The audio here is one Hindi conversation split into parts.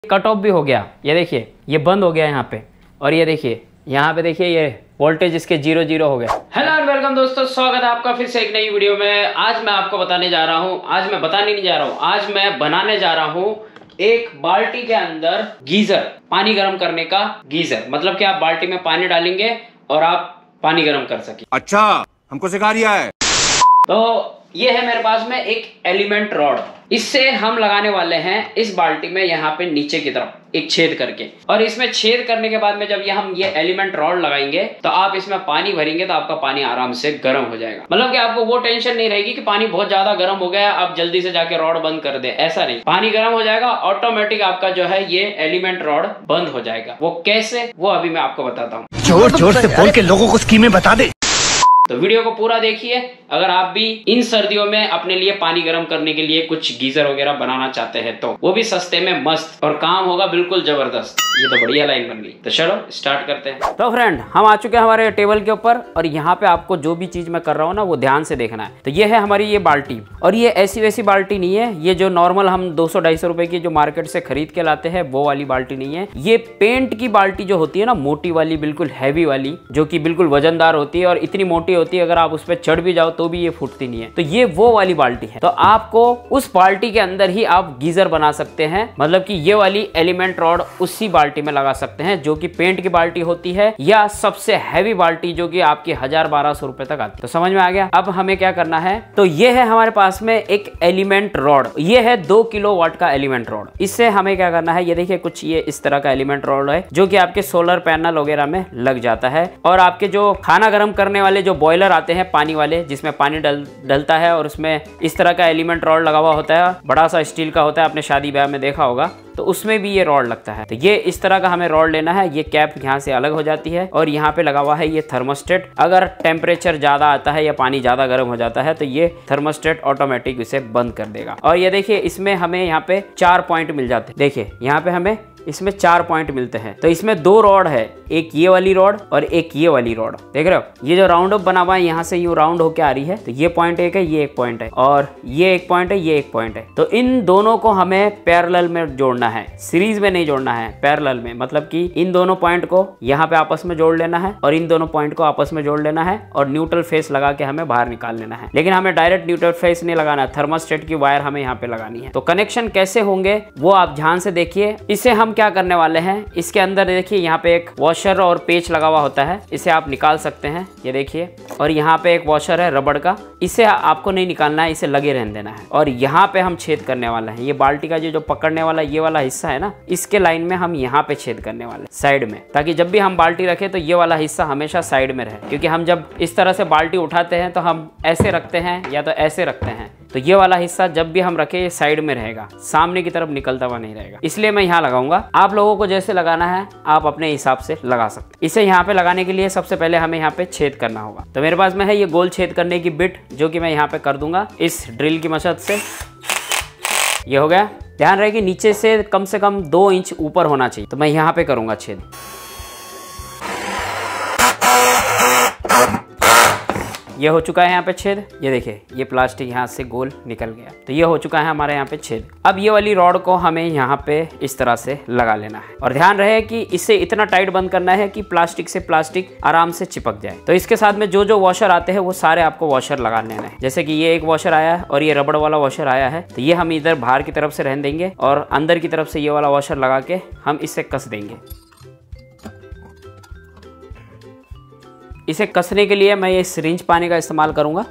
कट ऑफ भी हो गया। ये देखिए ये बंद हो गया यहाँ पे, और ये देखिए यहाँ पे देखिए ये वोल्टेज इसके 0 हो गया। हेलो एंड वेलकम दोस्तों, स्वागत है आपका फिर से एक नई वीडियो में। आज मैं आपको बताने जा रहा हूँ, आज मैं बताने नहीं जा रहा हूँ, आज मैं बनाने जा रहा हूँ एक बाल्टी के अंदर गीजर, पानी गर्म करने का गीजर। मतलब कि आप बाल्टी में पानी डालेंगे और आप पानी गर्म कर सके। अच्छा, हमको सिखा रिया है। तो ये है मेरे पास में एक एलिमेंट रॉड, इससे हम लगाने वाले हैं इस बाल्टी में यहाँ पे नीचे की तरफ एक छेद करके, और इसमें छेद करने के बाद में जब हम ये एलिमेंट रॉड लगाएंगे तो आप इसमें पानी भरेंगे तो आपका पानी आराम से गर्म हो जाएगा। मतलब कि आपको वो टेंशन नहीं रहेगी कि पानी बहुत ज्यादा गर्म हो गया आप जल्दी से जाके रॉड बंद कर दे, ऐसा नहीं। पानी गर्म हो जाएगा, ऑटोमेटिक आपका जो है ये एलिमेंट रॉड बंद हो जाएगा। वो कैसे, वो अभी मैं आपको बताता हूँ। जोर जोर से बोल के लोगों को स्कीमें बता दे। तो वीडियो को पूरा देखिए। अगर आप भी इन सर्दियों में अपने लिए पानी गर्म करने के लिए कुछ गीजर वगैरह बनाना चाहते हैं तो वो भी सस्ते में मस्त, और काम होगा बिल्कुल जबरदस्त। ये तो बढ़िया लाइन बन गई। तो चलो स्टार्ट करते हैं। तो फ्रेंड, हम आ चुके हैं हमारे टेबल के ऊपर, और यहाँ पे आपको जो भी चीज मैं कर रहा हूँ ना वो ध्यान से देखना है। तो ये है हमारी ये बाल्टी, और ये ऐसी वैसी बाल्टी नहीं है। ये जो नॉर्मल हम 200-250 रुपए की जो मार्केट से खरीद के लाते हैं वो वाली बाल्टी नहीं है। ये पेंट की बाल्टी जो होती है ना, मोटी वाली, बिल्कुल हैवी वाली, जो कि बिल्कुल वजनदार होती है और इतनी मोटी होती है अगर आप उस पर चढ़ भी जाओ तो भी ये फूटती नहीं है। तो ये वो वाली बाल्टी है। तो आपको उस बाल्टी के अंदर ही आप गीजर बना सकते हैं। मतलब कि ये वाली एलिमेंट रॉड उसी बाल्टी में लगा सकते हैं जो कि पेंट की बाल्टी होती है, या सबसे हैवी बाल्टी जो कि आपकी 1000-1200 रुपए तक आती है। तो समझ में आ गया। अब हमें क्या करना है, तो ये है हमारे पास में एक एलिमेंट रॉड। ये है 2 किलोवाट का एलिमेंट रॉड। इससे हमें क्या करना है, ये देखिए कुछ ये इस तरह का एलिमेंट रॉड है जो कि आपके सोलर पैनल वगैरह में लग जाता है। और आपके जो खाना गर्म करने वाले जो बॉयलर आते हैं पानी वाले, जिसमें पानी डलता है और उसमें इस तरह का एलिमेंट रॉड लगा हुआ होता है, बड़ा सा स्टील का होता है, आपने शादी ब्याह में देखा होगा, तो उसमें भी ये रॉड लगता है। तो ये इस तरह का हमें रॉड लेना है। ये कैप यहाँ से अलग हो जाती है, और यहाँ पे लगा हुआ है ये थर्मोस्टेट। अगर टेम्परेचर ज्यादा आता है या पानी ज्यादा गर्म हो जाता है तो ये थर्मोस्टेट ऑटोमेटिक इसे बंद कर देगा। और ये देखिए इसमें हमें यहाँ पे 4 पॉइंट मिल जाते हैं। देखिए यहाँ पे हमें इसमें 4 पॉइंट मिलते हैं। तो इसमें 2 रॉड है, एक ये वाली रॉड और एक ये वाली रॉड। देख रहे हो ये जो राउंड अप बना हुआ है, यहाँ से यूं राउंड होके आ रही है। तो ये पॉइंट एक है, ये एक पॉइंट है, और ये एक पॉइंट है, ये एक पॉइंट है। तो इन दोनों को हमें पैरेलल में जोड़ना है, सीरीज में नहीं जोड़ना है, पैरेलल में। मतलब कि इन दोनों पॉइंट को यहाँ पे आपस में जोड़ लेना है, और इन दोनों पॉइंट को आपस में जोड़ लेना है, और न्यूट्रल फेस लगा के हमें बाहर निकाल लेना है। लेकिन हमें डायरेक्ट न्यूट्रल फेस नहीं लगाना है, थर्मोस्टेट की वायर हमें यहाँ पे लगानी है। तो कनेक्शन कैसे होंगे वो आप ध्यान से देखिए। इसे हम क्या करने वाले हैं, इसके अंदर देखिए यहाँ पे एक वॉशर और पेच लगा हुआ होता है, इसे आप निकाल सकते हैं, ये देखिए। और यहाँ पे एक वॉशर है रबड़ का, इसे आपको नहीं निकालना है, इसे लगे रहने देना है। और यहाँ पे हम छेद करने वाला है। ये बाल्टी का जो पकड़ने वाला ये वाला हिस्सा है ना, इसके लाइन में हम यहाँ पे छेद करने वाले साइड में, ताकि जब भी हम बाल्टी रखें तो ये वाला हिस्सा हमेशा साइड में रहे। क्योंकि हम जब इस तरह से बाल्टी उठाते हैं तो हम ऐसे रखते हैं या तो ऐसे रखते हैं, तो ये वाला हिस्सा जब भी हम रखें ये साइड में रहेगा, सामने की तरफ निकलता हुआ नहीं रहेगा। इसलिए मैं यहाँ लगाऊंगा। आप लोगों को जैसे लगाना है आप अपने हिसाब से लगा सकते हैं। इसे यहाँ पे लगाने के लिए सबसे पहले हमें यहाँ पे छेद करना होगा। तो मेरे पास में है ये गोल छेद करने की बिट, जो कि मैं यहाँ पे कर दूंगा इस ड्रिल की मदद से। ये हो गया। ध्यान रहे कि नीचे से कम 2 इंच ऊपर होना चाहिए। तो मैं यहाँ पे करूंगा छेद। ये हो चुका है यहाँ पे छेद। ये देखिए ये प्लास्टिक यहाँ से गोल निकल गया। तो ये हो चुका है हमारे यहाँ पे छेद। अब ये वाली रॉड को हमें यहाँ पे इस तरह से लगा लेना है, और ध्यान रहे कि इसे इतना टाइट बंद करना है कि प्लास्टिक से प्लास्टिक आराम से चिपक जाए। तो इसके साथ में जो जो वॉशर आते हैं वो सारे आपको वॉशर लगा लेना है। जैसे कि ये एक वॉशर आया है और ये रबड़ वाला वॉशर आया है, तो ये हम इधर बाहर की तरफ से रहने देंगे, और अंदर की तरफ से ये वाला वॉशर लगा के हम इसे कस देंगे। इसे कसने के लिए मैं ये सिरिंज पानी का इस्तेमाल करूंगा।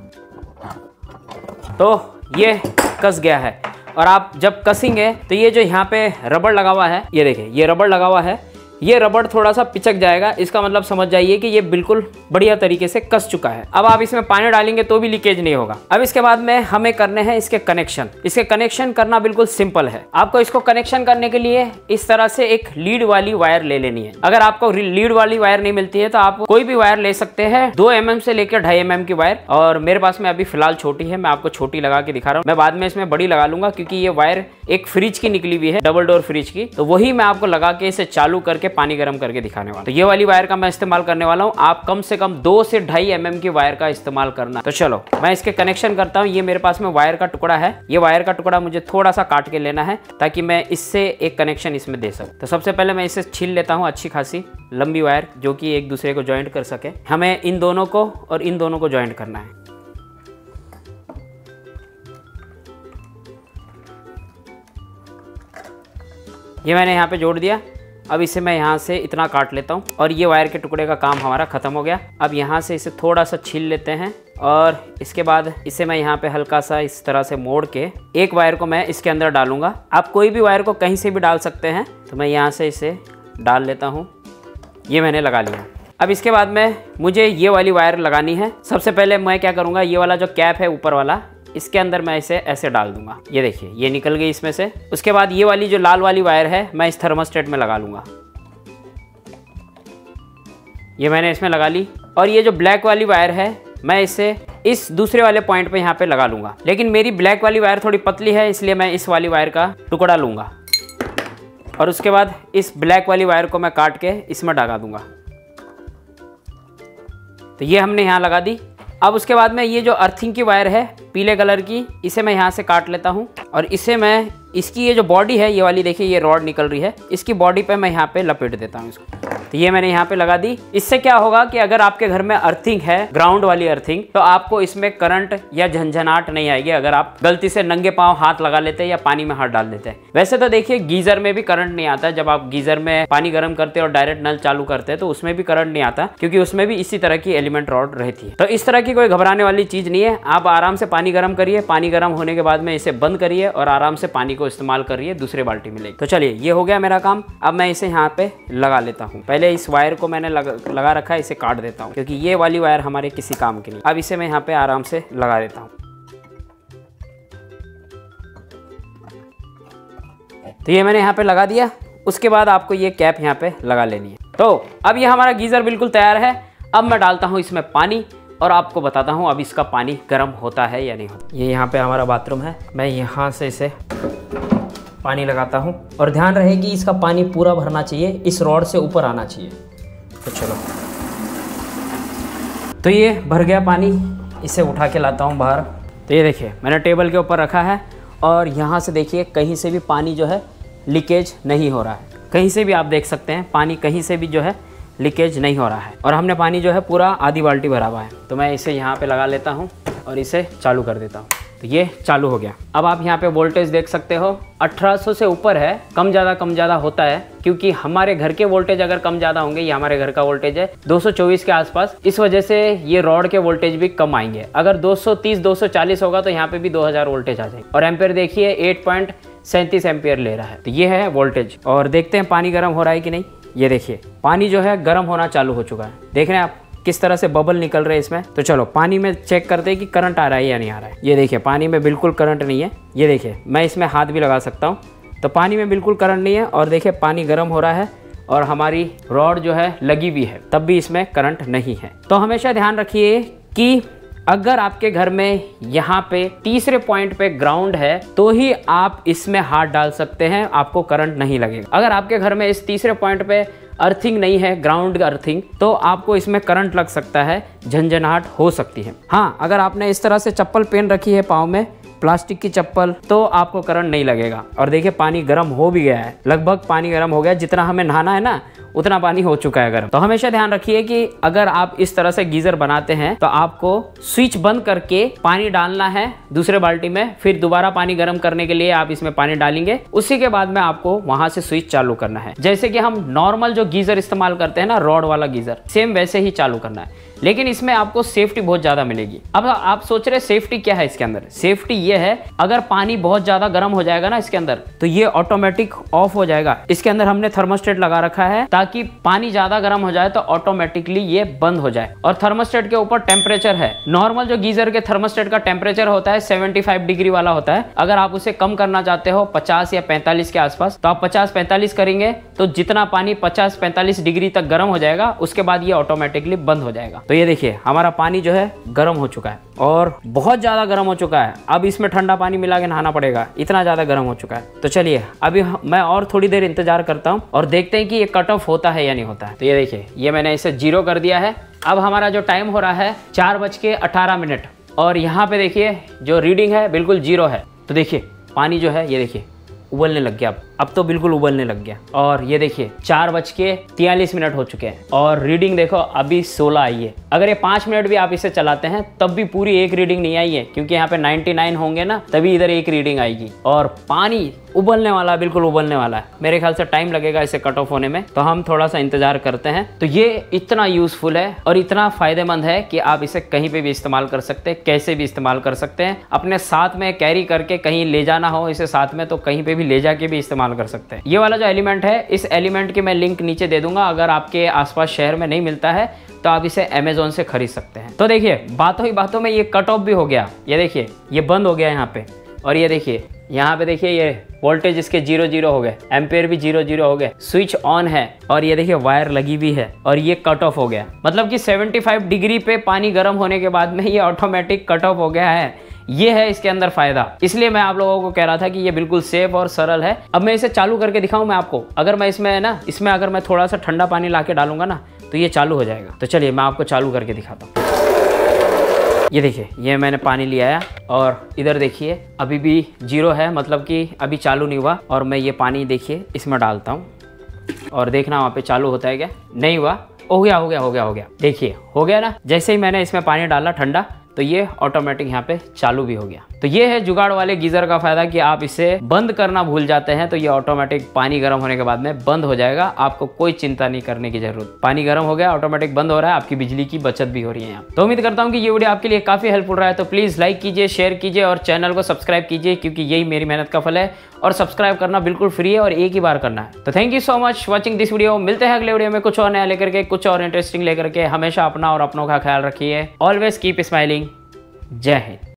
तो ये कस गया है, और आप जब कसेंगे तो ये जो यहाँ पे रबड़ लगा हुआ है, ये देखिए ये रबड़ लगा हुआ है, ये रबड़ थोड़ा सा पिचक जाएगा। इसका मतलब समझ जाइए कि ये बिल्कुल बढ़िया तरीके से कस चुका है। अब आप इसमें पानी डालेंगे तो भी लीकेज नहीं होगा। अब इसके बाद में हमें करने हैं इसके कनेक्शन। इसके कनेक्शन करना बिल्कुल सिंपल है। आपको इसको कनेक्शन करने के लिए इस तरह से एक लीड वाली वायर ले लेनी है। अगर आपको लीड वाली वायर नहीं मिलती है तो आप कोई भी वायर ले सकते हैं, 2 mm से लेकर 2.5 mm की वायर। और मेरे पास में अभी फिलहाल छोटी है, मैं आपको छोटी लगा के दिखा रहा हूँ। मैं बाद में इसमें बड़ी लगा लूंगा, क्योंकि ये वायर एक फ्रिज की निकली हुई है, डबल डोर फ्रिज की, तो वही मैं आपको लगा के इसे चालू करके पानी गर्म करके दिखाने वाला हूं। तो ये वाली वायर का मैं इस्तेमाल करने वाला हूं। आप कम से कम 2 से 2.5 mm की वायर का इस्तेमाल करना। तो चलो मैं इसके कनेक्शन करता हूँ। ये मेरे पास में वायर का टुकड़ा है, ये वायर का टुकड़ा मुझे थोड़ा सा काट के लेना है ताकि मैं इससे एक कनेक्शन इसमें दे सकूं। तो सबसे पहले मैं इसे छील लेता हूँ, अच्छी खासी लंबी वायर जो कि एक दूसरे को ज्वाइंट कर सके। हमें इन दोनों को और इन दोनों को ज्वाइंट करना है। ये मैंने यहाँ पे जोड़ दिया। अब इसे मैं यहाँ से इतना काट लेता हूँ और ये वायर के टुकड़े का काम हमारा खत्म हो गया। अब यहाँ से इसे थोड़ा सा छील लेते हैं और इसके बाद इसे मैं यहाँ पे हल्का सा इस तरह से मोड़ के एक वायर को मैं इसके अंदर डालूंगा। आप कोई भी वायर को कहीं से भी डाल सकते हैं। तो मैं यहाँ से इसे डाल लेता हूँ, ये मैंने लगा लिया। अब इसके बाद में मुझे ये वाली वायर लगानी है। सबसे पहले मैं क्या करूँगा, ये वाला जो कैप है ऊपर वाला, इसके अंदर मैं इसे ऐसे डाल दूंगा। ये देखिए ये निकल गई इसमें से। उसके बाद ये वाली जो लाल वाली वायर है मैं इस थर्मोस्टेट में लगा लूँगा। ये मैंने इसमें लगा ली। और ये जो ब्लैक वाली वायर है मैं इसे इस दूसरे वाले पॉइंट पे यहाँ पे लगा लूँगा। लेकिन मेरी ब्लैक वाली वायर थोड़ी पतली है, इसलिए मैं इस वाली वायर का टुकड़ा लूँगा और उसके बाद इस ब्लैक वाली वायर को मैं काट के इसमें लगा दूँगा। तो ये हमने यहाँ लगा दी। अब उसके बाद में ये जो अर्थिंग की वायर है पीले कलर की, इसे मैं यहाँ से काट लेता हूँ और इसे मैं इसकी ये जो बॉडी है ये वाली, देखिए ये रॉड निकल रही है, इसकी बॉडी पे मैं यहाँ पे लपेट देता हूँ इसको। तो ये मैंने यहाँ पे लगा दी। इससे क्या होगा कि अगर आपके घर में अर्थिंग है, ग्राउंड वाली अर्थिंग, तो आपको इसमें करंट या झंझनाहट नहीं आएगी अगर आप गलती से नंगे पाँव हाथ लगा लेते हैं या पानी में हाथ डाल देते हैं। वैसे तो देखिए गीजर में भी करंट नहीं आता। जब आप गीजर में पानी गर्म करते हैं और डायरेक्ट नल चालू करते हैं तो उसमें भी करंट नहीं आता, क्योंकि उसमें भी इसी तरह की एलिमेंट रॉड रहती है। तो इस तरह की कोई घबराने वाली चीज नहीं है। आप आराम से पानी गर्म करिए, पानी गर्म होने के बाद में इसे बंद करिए और आराम से पानी को इस्तेमाल करिए, दूसरे बाल्टी में लेके। तो चलिए ये हो गया मेरा काम। अब मैं इसे यहाँ पे लगा लेता हूँ। पहले इस वायर को मैंने लगा रखा है, इसे काट देता हूँ क्योंकि ये वाली वायर हमारे किसी काम की नहीं। अब इसे मैं यहाँ पे आराम से लगा देता हूँ। तो ये मैंने यहाँ पे लगा दिया। उसके बाद आपको ये कैप यहाँ पे लगा लेनी है। तो अब ये हमारा गीजर बिल्कुल तैयार है। अब मैं डालता हूँ इसमें पानी और आपको बताता हूँ अब इसका पानी गर्म होता है या नहीं होता। ये यहाँ पे हमारा बाथरूम है। मैं यहाँ से इसे पानी लगाता हूँ और ध्यान रहे कि इसका पानी पूरा भरना चाहिए, इस रॉड से ऊपर आना चाहिए। तो चलो, तो ये भर गया पानी, इसे उठा के लाता हूँ बाहर। तो ये देखिए मैंने टेबल के ऊपर रखा है और यहाँ से देखिए कहीं से भी पानी जो है लीकेज नहीं हो रहा है। कहीं से भी आप देख सकते हैं पानी कहीं से भी जो है लीकेज नहीं हो रहा है और हमने पानी जो है पूरा आधी बाल्टी भरा हुआ है। तो मैं इसे यहाँ पे लगा लेता हूँ और इसे चालू कर देता हूँ। तो ये चालू हो गया। अब आप यहाँ पे वोल्टेज देख सकते हो 1800 से ऊपर है। कम ज़्यादा होता है क्योंकि हमारे घर के वोल्टेज अगर कम ज़्यादा होंगे, ये हमारे घर का वोल्टेज है 224 के आसपास, इस वजह से ये रॉड के वोल्टेज भी कम आएंगे। अगर 230-240 होगा तो यहाँ पे भी 2000 वोल्टेज आ जाएंगे। और एम्पेयर देखिए 8.37 एम्पेयर ले रहा है। तो ये है वोल्टेज। और देखते हैं पानी गर्म हो रहा है कि नहीं। ये देखिए पानी जो है गर्म होना चालू हो चुका है। देख रहे हैं आप किस तरह से बबल निकल रहे हैं इसमें। तो चलो पानी में चेक करते हैं कि करंट आ रहा है या नहीं आ रहा है। ये देखिए पानी में बिल्कुल करंट नहीं है। ये देखिए मैं इसमें हाथ भी लगा सकता हूँ। तो पानी में बिल्कुल करंट नहीं है और देखिए पानी गर्म हो रहा है और हमारी रॉड जो है लगी हुई है, तब भी इसमें करंट नहीं है। तो हमेशा ध्यान रखिए कि अगर आपके घर में यहाँ पे तीसरे पॉइंट पे ग्राउंड है तो ही आप इसमें हाथ डाल सकते हैं, आपको करंट नहीं लगेगा। अगर आपके घर में इस तीसरे पॉइंट पे अर्थिंग नहीं है, ग्राउंड अर्थिंग, तो आपको इसमें करंट लग सकता है, झंझनाहट हो सकती है। हाँ, अगर आपने इस तरह से चप्पल पहन रखी है पाँव में, प्लास्टिक की चप्पल, तो आपको करंट नहीं लगेगा। और देखिए पानी गर्म हो भी गया है, लगभग पानी गर्म हो गया। जितना हमें नहाना है ना उतना पानी हो चुका है गर्म। तो हमेशा ध्यान रखिए कि अगर आप इस तरह से गीजर बनाते हैं तो आपको स्विच बंद करके पानी डालना है दूसरे बाल्टी में, फिर दोबारा पानी गर्म करने के लिए आप इसमें पानी डालेंगे। उसी के बाद में आपको वहां से स्विच चालू करना है। जैसे कि हम नॉर्मल जो गीजर इस्तेमाल करते हैं ना, रॉड वाला गीजर, सेम वैसे ही चालू करना है। लेकिन इसमें आपको सेफ्टी बहुत ज्यादा मिलेगी। अब आप सोच रहे सेफ्टी क्या है इसके अंदर? सेफ्टी ये है, अगर पानी बहुत ज्यादा गर्म हो जाएगा ना इसके अंदर, तो ये ऑटोमेटिक ऑफ हो जाएगा। इसके अंदर हमने थर्मोस्टेट लगा रखा है ताकि पानी ज्यादा गर्म हो जाए तो ऑटोमेटिकली ये बंद हो जाए। और थर्मोस्टेट के ऊपर टेम्परेचर है। नॉर्मल जो गीजर के थर्मोस्टेट का टेम्परेचर होता है 75 डिग्री वाला होता है। अगर आप उसे कम करना चाहते हो 50 या 45 के आसपास, तो आप 50-45 करेंगे तो जितना पानी 50-45 डिग्री तक गर्म हो जाएगा, उसके बाद ये ऑटोमेटिकली बंद हो जाएगा। तो ये देखिए हमारा पानी जो है गर्म हो चुका है और बहुत ज़्यादा गर्म हो चुका है। अब इसमें ठंडा पानी मिला के नहाना पड़ेगा, इतना ज़्यादा गर्म हो चुका है। तो चलिए अभी मैं और थोड़ी देर इंतजार करता हूँ और देखते हैं कि ये कट ऑफ होता है या नहीं होता है। तो ये देखिए ये मैंने इसे 0 कर दिया है। अब हमारा जो टाइम हो रहा है 4:18 और यहाँ पे देखिए जो रीडिंग है बिल्कुल 0 है। तो देखिए पानी जो है ये देखिए उबलने लग गया। अब तो बिल्कुल उबलने लग गया। और ये देखिए 4:43 हो चुके हैं और रीडिंग देखो अभी 16 आई है। अगर ये 5 मिनट भी आप इसे चलाते हैं तब भी पूरी एक रीडिंग नहीं आई है, क्योंकि यहाँ पे 99 होंगे ना तभी इधर एक रीडिंग आएगी। और पानी उबलने वाला, बिल्कुल उबलने वाला है। मेरे ख्याल से टाइम लगेगा इसे कट ऑफ होने में, तो हम थोड़ा सा इंतजार करते हैं। तो ये इतना यूजफुल है और इतना फायदेमंद है कि आप इसे कहीं पे भी इस्तेमाल कर सकते हैं, कैसे भी इस्तेमाल कर सकते हैं। अपने साथ में कैरी करके कहीं ले जाना हो इसे साथ में तो कहीं पे भी ले जाके भी इस्तेमाल कर सकते हैं। ये वाला जो एलिमेंट है, इस एलिमेंट की मैं लिंक नीचे दे दूंगा। अगर आपके आसपास शहर में नहीं मिलता है तो आप इसे अमेज़न से खरीद सकते हैं। तो देखिए बातों ही बातों में ये कट ऑफ भी हो गया। ये देखिए ये बंद हो गया यहाँ पे, और ये देखिए यहाँ पे देखिए ये वोल्टेज इसके 0 हो गए, एम्पेयर भी 0 हो गए, स्विच ऑन है और ये देखिए वायर लगी भी है और ये कट ऑफ हो गया। मतलब कि 75 डिग्री पे पानी गर्म होने के बाद में ये ऑटोमेटिक कट ऑफ हो गया है। ये है इसके अंदर फायदा। इसलिए मैं आप लोगों को कह रहा था कि ये बिल्कुल सेफ और सरल है। अब मैं इसे चालू करके दिखाऊं मैं आपको। अगर मैं इसमें अगर मैं थोड़ा सा ठंडा पानी ला के डालूंगा ना तो ये चालू हो जाएगा। तो चलिए मैं आपको चालू करके दिखाता हूँ। ये देखिए ये मैंने पानी लिया है और इधर देखिए अभी भी 0 है, मतलब कि अभी चालू नहीं हुआ। और मैं ये पानी देखिए इसमें डालता हूँ और देखना वहाँ पे चालू होता है क्या। नहीं हुआ। हो गया। देखिए हो गया ना। जैसे ही मैंने इसमें पानी डाला ठंडा तो ये ऑटोमेटिक यहाँ पे चालू भी हो गया। तो ये है जुगाड़ वाले गीजर का फायदा कि आप इसे बंद करना भूल जाते हैं तो ये ऑटोमेटिक पानी गर्म होने के बाद में बंद हो जाएगा। आपको कोई चिंता नहीं करने की जरूरत। पानी गर्म हो गया, ऑटोमेटिक बंद हो रहा है, आपकी बिजली की बचत भी हो रही है यहाँ। तो उम्मीद करता हूँ कि ये वीडियो आपके लिए काफी हेल्पफुल रहा है। तो प्लीज लाइक कीजिए, शेयर कीजिए और चैनल को सब्सक्राइब कीजिए, क्योंकि यही मेरी मेहनत का फल है। और सब्सक्राइब करना बिल्कुल फ्री है और एक ही बार करना है। तो thank you so much watching this video. मिलते हैं अगले वीडियो में कुछ और नया लेकर के, कुछ और इंटरेस्टिंग लेकर के। हमेशा अपना और अपनों का ख्याल रखिए। Always keep smiling. जय हिंद।